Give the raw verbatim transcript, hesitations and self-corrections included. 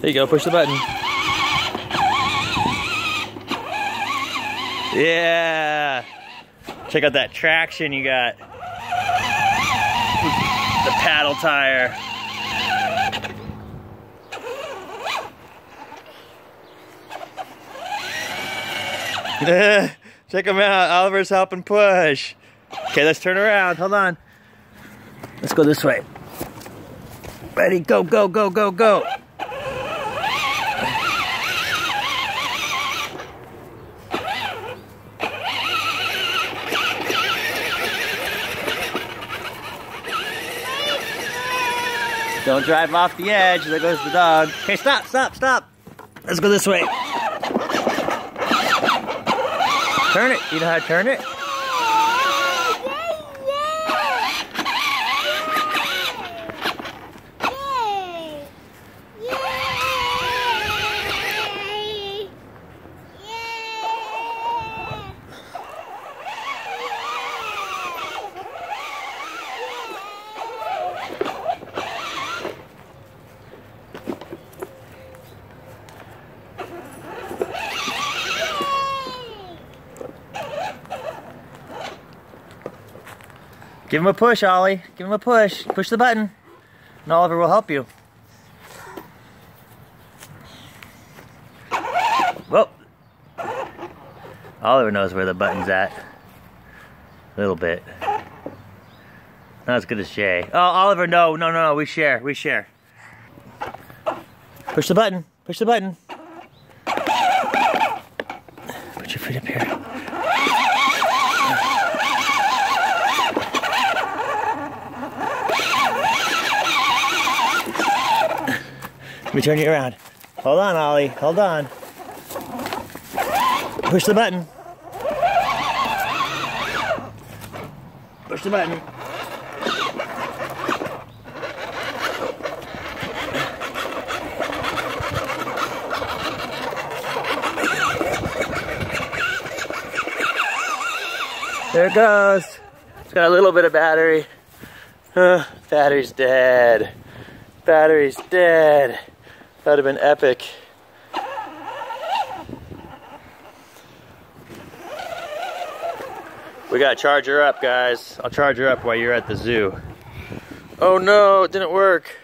There you go, push the button. Yeah! Check out that traction you got. The paddle tire. Check him out, Oliver's helping push. Okay, let's turn around, hold on. Let's go this way. Ready, go, go, go, go, go. Don't drive off the edge, there goes the dog. Okay, stop, stop, stop. Let's go this way. Turn it, you know how to turn it? Give him a push, Ollie. Give him a push. Push the button, and Oliver will help you. Whoa. Oliver knows where the button's at. A little bit. Not as good as Jay. Oh, Oliver, no, no, no, no. We share. We share. Push the button. Push the button. Put your feet up here. Let me turn you around. Hold on, Ollie. Hold on. Push the button. Push the button. There it goes. It's got a little bit of battery. Uh, battery's dead. Battery's dead. That would have been epic. We gotta charge her up, guys. I'll charge her up while you're at the zoo. Oh no, it didn't work.